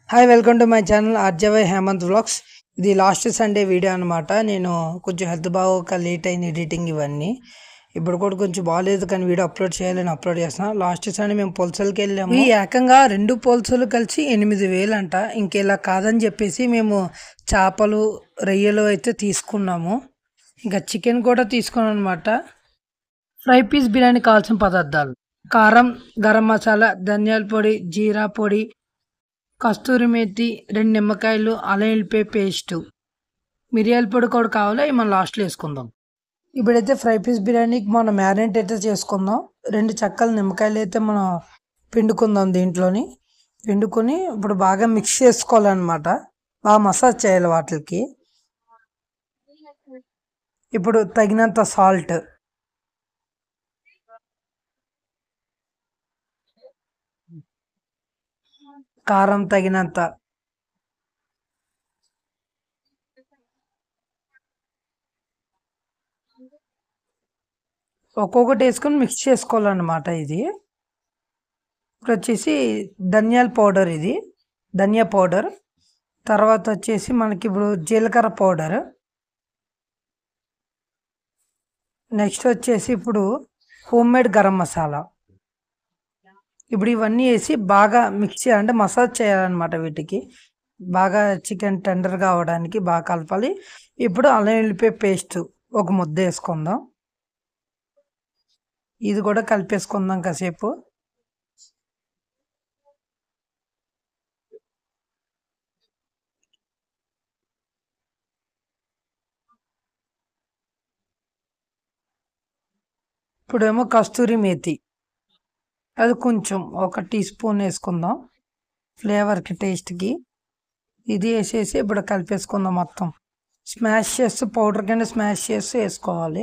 Hi welcome to my channel R J Y Hemanth vlogs. ఇది last Sunday video అనమాట. నేను కొంచెం హెల్త్ బాగోక లేట్ అయింది ఎడిటింగ్ ఇవన్నీ. ఇప్పుడు కూడా కొంచెం బాగాలేదు కానీ వీడియో అప్లోడ్ చేయాలని అప్లోడ్ చేస్తున్నాను. లాస్ట్ సండే మేము పొలసలకి వెళ్ళాము. ఈ ఏకంగా 2 పొలసలు కలిసి 8,000 అంట. ఇంకెలా కాదని చెప్పేసి మేము చేపలు రొయ్యలు అయితే తీసుకున్నాము. ఇంకా చికెన్ కూడా తీసుకున్నాం అనమాట. ఫ్రై పీస్ బిర్యానీ కావాల్సిన పదార్థాలు: కారం, గరం మసాలా, ధనియాల పొడి, జీరా పొడి, కస్తూరి మేతి, 2 నిమ్మకాయలు, అల్లం వెల్లిపాయ పేస్ట్, మిరియాల పొడి కూడా కావాలి. అవి మనం లాస్ట్లో వేసుకుందాం. ఇప్పుడైతే ఫ్రై పీస్ బిర్యానీకి మనం మ్యారినేట్ అయితే చేసుకుందాం. 2 చెక్కలు నిమ్మకాయలు అయితే మనం పిండుకుందాం. దీంట్లోని పిండుకొని ఇప్పుడు బాగా మిక్స్ చేసుకోవాలన్నమాట. బాగా మసాజ్ చేయాలి వాటికి. ఇప్పుడు తగినంత సాల్ట్, కారం తగినంత, ఒక్కొక్కటి వేసుకొని మిక్స్ చేసుకోవాలన్నమాట. ఇది ఇప్పుడు వచ్చేసి ధనియాల పౌడర్, ఇది ధనియా పౌడర్. తర్వాత వచ్చేసి మనకి ఇప్పుడు జీలకర్ర పౌడర్. నెక్స్ట్ వచ్చేసి ఇప్పుడు హోమ్ మేడ్ గరం మసాలా. ఇప్పుడు ఇవన్నీ వేసి బాగా మిక్స్ చేయాలంటే మసాజ్ చేయాలన్నమాట. వీటికి బాగా చికెన్ టెండర్గా అవడానికి బాగా కలపాలి. ఇప్పుడు అల్లం వెల్లిపాయ పేస్ట్ ఒక ముద్ద వేసుకుందాం. ఇది కూడా కలిపేసుకుందాం కాసేపు. ఇప్పుడేమో కస్తూరి మేతి, అది కొంచెం 1 టీ స్పూన్ వేసుకుందాం ఫ్లేవర్కి, టేస్ట్కి. ఇది వేసేసి ఇప్పుడు కలిపేసుకుందాం. మొత్తం స్మాష్ చేస్తూ పౌడర్ కింద స్మాష్ చేస్తూ వేసుకోవాలి.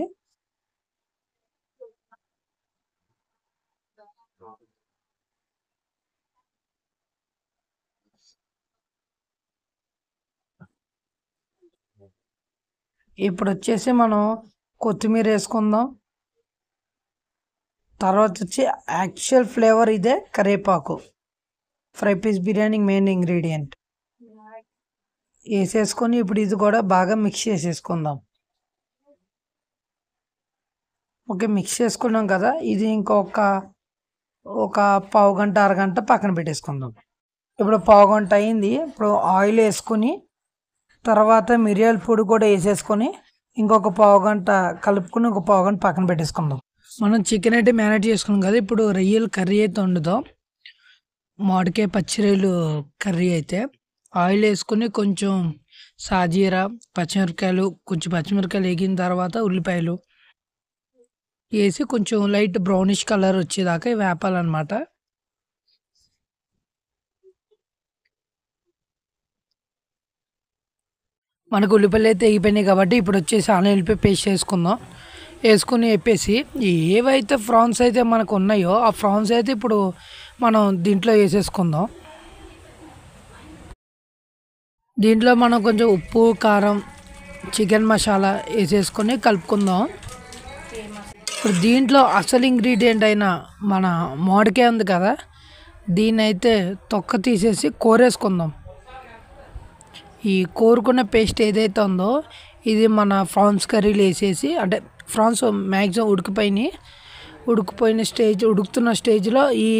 ఇప్పుడు వచ్చేసి మనం కొత్తిమీర వేసుకుందాం. తర్వాత వచ్చి యాక్చువల్ ఫ్లేవర్ ఇదే కరివేపాకు, fry piece biryani main ingredient వేసేసుకొని ఇప్పుడు ఇది కూడా బాగా మిక్స్ చేసేసుకుందాం. ఓకే, మిక్స్ చేసుకున్నాం కదా. ఇది ఇంకొక పావు గంట అరగంట పక్కన పెట్టేసుకుందాం. ఇప్పుడు పావు గంట అయింది. ఇప్పుడు ఆయిల్ వేసుకొని తర్వాత మిరియాల పొడి కూడా వేసేసుకొని ఇంకొక పావు గంట కలుపుకొని ఒక పావు గంట పక్కన పెట్టేసుకుందాం. మనం చికెన్ అయితే మ్యారినేట్ చేసుకున్నాం కదా. ఇప్పుడు రొయ్యలు కర్రీ అయితే వండుదాం. మామిడికాయ పచ్చి రొయ్యలు కర్రీ అయితే ఆయిల్ వేసుకొని కొంచెం సాజీరా, పచ్చిమిరపకాయలు, కొంచెం పచ్చిమిరపకాయలు వేగిన తర్వాత ఉల్లిపాయలు వేసి కొంచెం లైట్ బ్రౌనిష్ కలర్ వచ్చేదాకా వేపాలన్నమాట. మనకు ఉల్లిపాయలు అయితే వేగిపోయినాయి కాబట్టి ఇప్పుడు వచ్చేసి అల్లం వెల్లిపాయ పేస్ట్ వేసుకుందాం. వేసుకుని వేపేసి ఏవైతే ఫ్రాన్స్ అయితే మనకు ఉన్నాయో ఆ ఫ్రాన్స్ అయితే ఇప్పుడు మనం దీంట్లో వేసేసుకుందాం. దీంట్లో మనం కొంచెం ఉప్పు, కారం, చికెన్ మసాలా వేసేసుకొని కలుపుకుందాం. ఇప్పుడు దీంట్లో అసలు ఇంగ్రీడియంట్ అయిన మన మామిడికాయ ఉంది కదా, దీన్ని అయితే తొక్క తీసేసి కోరేసుకుందాం. ఈ కోరుకున్న పేస్ట్ ఏదైతే ఉందో ఇది మన ఫ్రాన్స్ కర్రీలు వేసేసి, అంటే ఫ్రాన్స్ మ్యాక్సిమం ఉడికిపోయిన స్టేజ్, ఉడుకుతున్న స్టేజ్లో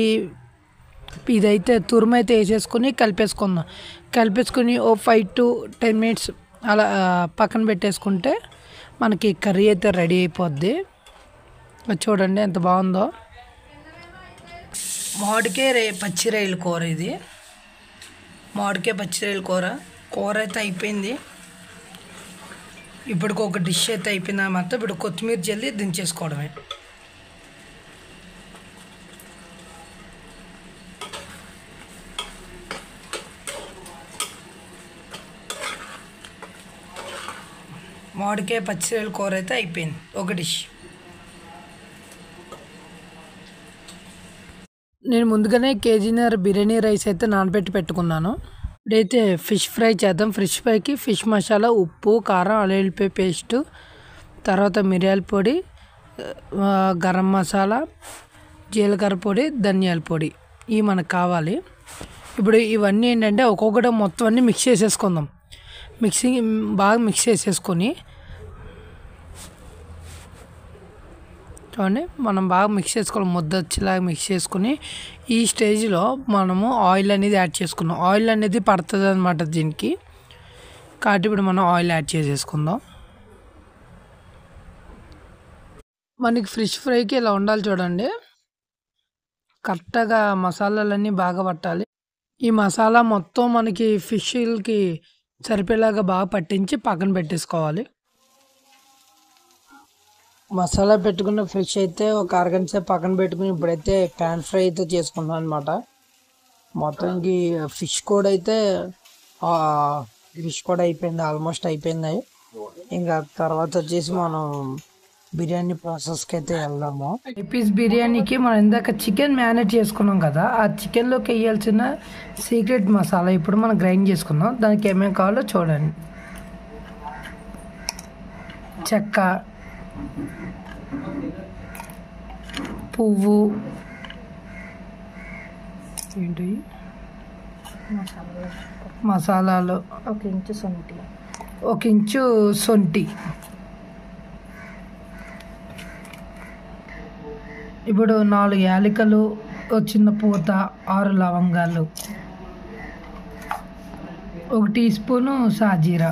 ఇదైతే తురుమైతే వేసేసుకొని కలిపేసుకుందాం. కలిపేసుకొని ఓ 5 to 10 minutes అలా పక్కన పెట్టేసుకుంటే మనకి కర్రీ అయితే రెడీ అయిపోద్ది. చూడండి ఎంత బాగుందో. మామిడికాయ పచ్చి రొయ్యల కూర, ఇది మామిడికాయ పచ్చి రొయ్యల కూర అయితే అయిపోయింది. ఇప్పటికి ఒక డిష్ అయితే అయిపోయింది అన్నమాట. ఇప్పుడు కొత్తిమీర జల్లి దించేసుకోవడమే. మామిడికాయ పచ్చి రొయ్యల కూర అయితే అయిపోయింది, ఒక డిష్. నేను ముందుగానే కేజీన్నర బిర్యానీ రైస్ అయితే నానబెట్టి పెట్టుకున్నాను. ఇప్పుడైతే ఫిష్ ఫ్రై చేద్దాం. ఫిష్ ఫ్రైకి ఫిష్ మసాలా, ఉప్పు, కారం, అల్లం వెల్లిపాయ పేస్టు, తర్వాత మిరియాల పొడి, గరం మసాలా, జీలకర్ర పొడి, ధనియాల పొడి ఇవి మనకు కావాలి. ఇప్పుడు ఇవన్నీ ఏంటంటే ఒక్కొక్కటి మొత్తం అన్నీ మిక్స్ చేసేసుకుందాం. బాగా మిక్స్ చేసేసుకొని చూడండి, మనం బాగా మిక్స్ చేసుకోవాలి. ముద్ద వచ్చేలాగా మిక్స్ చేసుకుని ఈ స్టేజ్లో మనము ఆయిల్ అనేది యాడ్ చేసుకున్నాం. ఆయిల్ అనేది పడుతుంది అనమాట దీనికి, కాబట్టి ఇప్పుడు మనం ఆయిల్ యాడ్ చేసేసుకుందాం. మనకి ఫిష్ ఫ్రైకి ఇలా ఉండాలి చూడండి, కరెక్ట్గా మసాలాలన్నీ బాగా పట్టాలి. ఈ మసాలా మొత్తం మనకి ఫిష్కి సరిపోయేలాగా బాగా పట్టించి పక్కన పెట్టేసుకోవాలి. మసాలా పెట్టుకున్న ఫిష్ అయితే ఒక అరగంట సేపు పక్కన పెట్టుకుని ఇప్పుడైతే ప్యాన్ ఫ్రై అయితే చేసుకున్నాం అనమాట. మొత్తానికి ఫిష్ కూడా అయిపోయింది, ఆల్మోస్ట్ అయిపోయింది. ఇంకా తర్వాత వచ్చేసి మనం బిర్యానీ ప్రాసెస్కి అయితే వెళ్దాము. పీస్ బిర్యానీకి మనం ఇందాక చికెన్ మ్యారినేట్ చేసుకున్నాం కదా, ఆ చికెన్లోకి వేయాల్సిన సీక్రెట్ మసాలా ఇప్పుడు మనం గ్రైండ్ చేసుకున్నాం. దానికి ఏమేమి కావాలో చూడండి. చెక్క, పువ్వు, ఏంటి మసాలాలు, ఒక ఇంచు సొంటి, ఇప్పుడు 4 యాలకులు, చిన్న పూత, 6 లవంగాలు, 1 టీ స్పూను సాజీరా,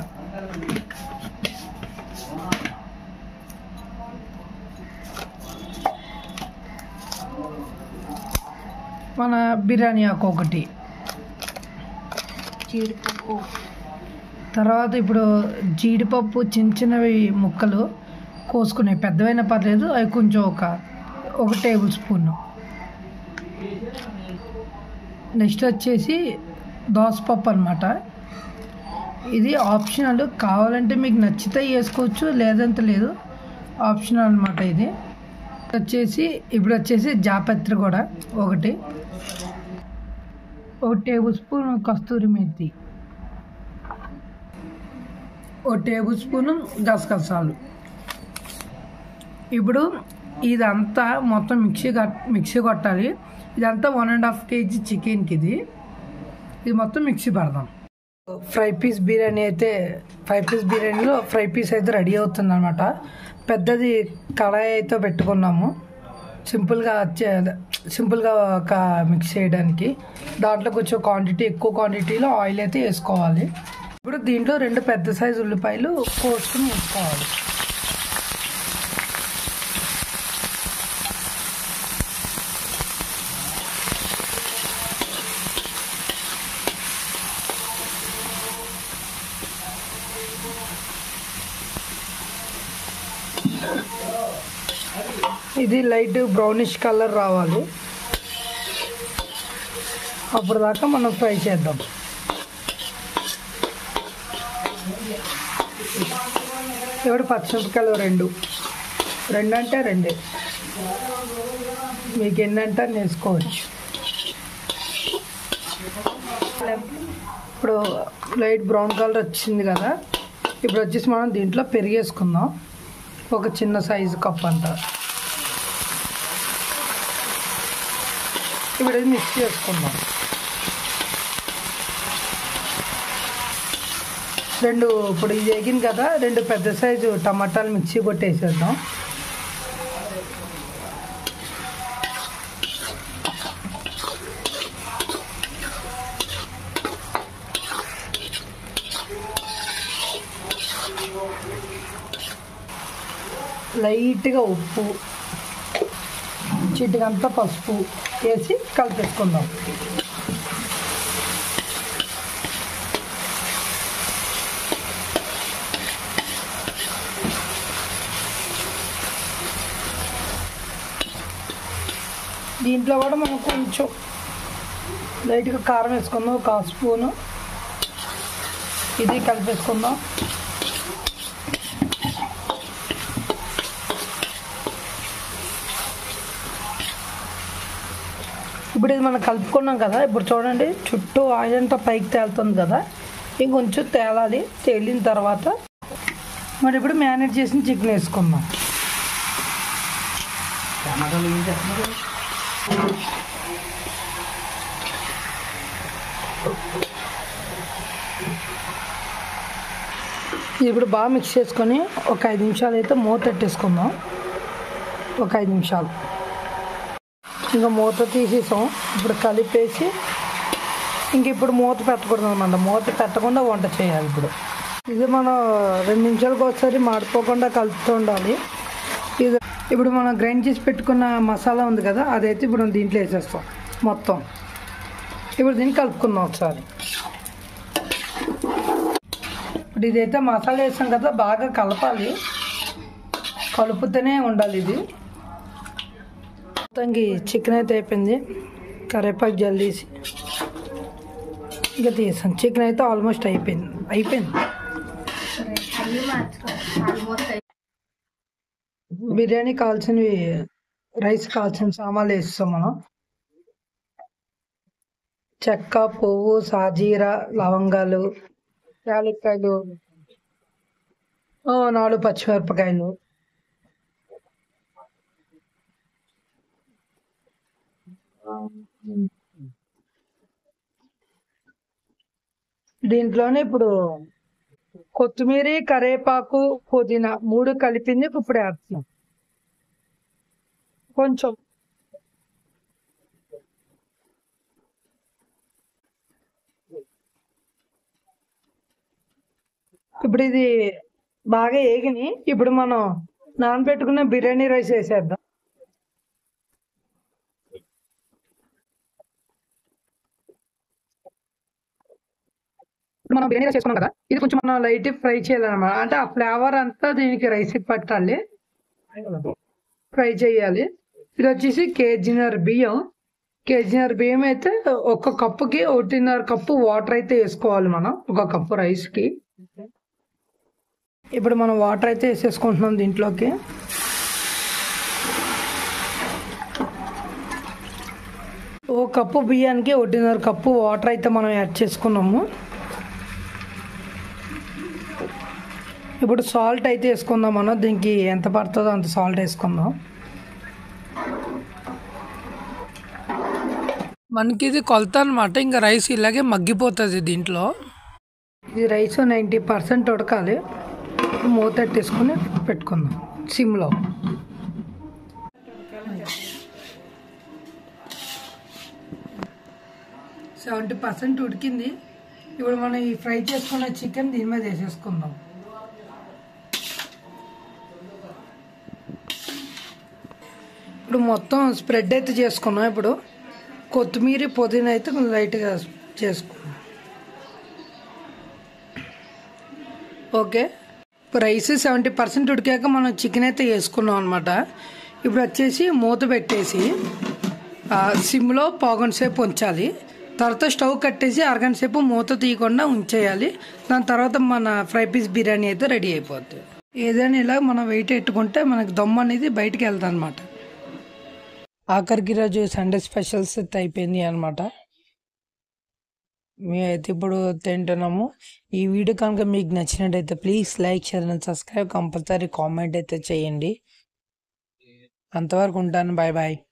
మన బిర్యానీ ఆకు 1, జీడిపప్పు. తర్వాత ఇప్పుడు జీడిపప్పు చిన్నవి ముక్కలు కోసుకునే, పెద్దవైనా పర్లేదు, అవి కొంచెం ఒక టేబుల్ స్పూన్. నెక్స్ట్ వచ్చేసి దోసపప్పు అనమాట. ఇది ఆప్షనల్, కావాలంటే మీకు నచ్చితే వేసుకోవచ్చు, లేదంటే లేదు, ఆప్షనల్ అనమాట. ఇది ఇప్పుడు వచ్చేసి జాపత్రి కూడా 1 టేబుల్ స్పూన్ కస్తూరి మేతి, 1 టేబుల్ స్పూన్ గసగసాలు. ఇప్పుడు ఇదంతా మొత్తం మిక్సీ కొట్టాలి. ఇదంతా 1.5 kg చికెన్కి ఇది మొత్తం మిక్సీ పడదాం. 5 పీస్ బిర్యానీలో ఫ్రై పీస్ అయితే రెడీ అవుతుంది అనమాట. పెద్దది కళాయి అయితే పెట్టుకున్నాము, సింపుల్గా ఒక మిక్స్ చేయడానికి. దాంట్లో కొంచెం ఎక్కువ క్వాంటిటీలో ఆయిల్ అయితే వేసుకోవాలి. ఇప్పుడు దీంట్లో 2 పెద్ద సైజు ఉల్లిపాయలు కోసుకుని వేసుకోవాలి. ఇది లైట్ బ్రౌనిష్ కలర్ రావాలి, అప్పుడు దాకా మనం ఫ్రై చేద్దాం. ఇప్పుడు పచ్చిమిరపకాయలు 2 అంటే 2, మీకు ఎన్నంటే అని వేసుకోవచ్చు. ఇప్పుడు లైట్ బ్రౌన్ కలర్ వచ్చింది కదా, ఇప్పుడు వచ్చేసి మనం దీంట్లో పెరిగేసుకుందాం, ఒక చిన్న సైజు కప్ అంతా. ఇప్పుడు ఇది మిక్స్ చేసుకుందాం. 2 ఇప్పుడు ఇది వేగింది కదా, 2 పెద్ద సైజు టమాటాలు మిక్సీ కొట్టేసేద్దాం. లైట్గా ఉప్పు, చిటికంతా పసుపు వేసి కలిపేసుకుందాం. దీంట్లో కూడా మనం కొంచెం లైట్గా కారం వేసుకుందాం, 1 స్పూను. ఇది కలిపేసుకుందాం. ఇప్పుడు ఇది మనం కలుపుకున్నాం కదా, ఇప్పుడు చూడండి చుట్టూ ఆయిల్ అంతా పైకి తేలుతుంది కదా, ఇంకొంచెం తేలాలి. తేలిన తర్వాత మరి ఇప్పుడు మ్యారినేట్ చేసిన చికెన్ వేసుకుందాం. ఇప్పుడు బాగా మిక్స్ చేసుకొని ఒక 5 నిమిషాలు అయితే మూత పెట్టేసుకుందాం. ఒక 5 నిమిషాలు ఇంకా మూత తీసేసాం. ఇప్పుడు కలిపేసి ఇంక ఇప్పుడు మూత పెట్టకూడదు అన్నమాట. మూత పెట్టకుండా వంట చేయాలి. ఇది మనం 2 నిమిషాలకు ఒకసారి మాడిపోకుండా కలుపుతూ ఉండాలి. ఇది ఇప్పుడు మనం గ్రైండ్ చేసి పెట్టుకున్న మసాలా ఉంది కదా, అదైతే ఇప్పుడు దీంట్లో వేసేస్తాం మొత్తం. ఇప్పుడు దీన్ని కలుపుకుందాం ఒకసారి. ఇప్పుడు ఇదైతే మసాలా వేసాం కదా, బాగా కలపాలి. కలుపుతూనే ఉండాలి. ఇది మొత్తానికి చికెన్ అయితే అయిపోయింది. కరివేపాకు జల్లేసి ఇంకా తీసాం. చికెన్ అయితే ఆల్మోస్ట్ అయిపోయింది. బిర్యానీ కావాల్సినవి రైస్ కావాల్సిన సామాన్లు వేస్తాం మనం. చెక్క, పువ్వు, సాజీరా, లవంగాలు, యాలక్కాయలు, 4 పచ్చిమిరపకాయలు, దీంట్లోనే ఇప్పుడు కొత్తిమీర, కరివేపాకు, పుదీనా 3 కలిపింది ఇప్పుడు వేస్తున్నాం కొంచెం. ఇప్పుడు ఇది బాగా ఏగిని. ఇప్పుడు మనం నానబెట్టుకున్న బిర్యానీ రైస్ వేసేద్దాం. మనం బిర్యానీ రైస్ చేసుకున్నాం కదా, ఇది కొంచెం మనం లైట్ ఫ్రై చేయాలన్నమాట. అంటే ఆ ఫ్లేవర్ అంతా దీనికి రైస్కి పట్టాలి, ఫ్రై చేయాలి. ఇది వచ్చేసి కేజీన్నర బియ్యం అయితే ఒక కప్పుకి 1.5 కప్పు వాటర్ అయితే వేసుకోవాలి మనం, ఒక కప్పు రైస్కి. ఇప్పుడు మనం వాటర్ అయితే వేసేసుకుంటున్నాం దీంట్లోకి. ఒక కప్పు బియ్యానికి 1.5 కప్పు వాటర్ అయితే మనం యాడ్ చేసుకున్నాము. ఇప్పుడు సాల్ట్ అయితే వేసుకుందాం మనం. దీనికి ఎంత పడుతుందో అంత సాల్ట్ వేసుకుందాం. మనకి ఇది కొలత అనమాట. ఇంకా రైస్ ఇలాగే మగ్గిపోతుంది దీంట్లో. ఇది రైస్ 90% ఉడకాలి. మూత పెట్టేసుకొని పెట్టుకుందాం సిమ్లో. 70% ఉడికింది. ఇప్పుడు మనం ఈ ఫ్రై చేసుకున్న చికెన్ దీని మీద వేసేసుకుందాం. ఇప్పుడు మొత్తం స్ప్రెడ్ అయితే చేసుకున్నాం. ఇప్పుడు కొత్తిమీర, పుదీనా అయితే కొంచెం లైట్గా చేసుకున్నాం. ఓకే, రైస్ 70% ఉడికాక మనం చికెన్ అయితే వేసుకున్నాం అనమాట. ఇప్పుడు వచ్చేసి మూత పెట్టేసి సిమ్లో పావుగంట సేపు ఉంచాలి. తర్వాత స్టవ్ కట్టేసి అరగంట సేపు మూత తీయకుండా ఉంచేయాలి. దాని తర్వాత మన ఫ్రై పీస్ బిర్యానీ అయితే రెడీ అయిపోద్ది. ఏదైనా ఇలా మనం వెయిట్ పెట్టుకుంటే మనకి దమ్ అనేది బయటికి వెళ్తాం అనమాట. ఆఖరికి రోజు సండే స్పెషల్స్ అయితే అయిపోయింది అనమాట. మేమైతే ఇప్పుడు తింటున్నాము. ఈ వీడియో కనుక మీకు నచ్చినట్టయితే please like, share and subscribe. Compulsory comment అయితే చేయండి. అంతవరకు ఉంటాను. Bye bye.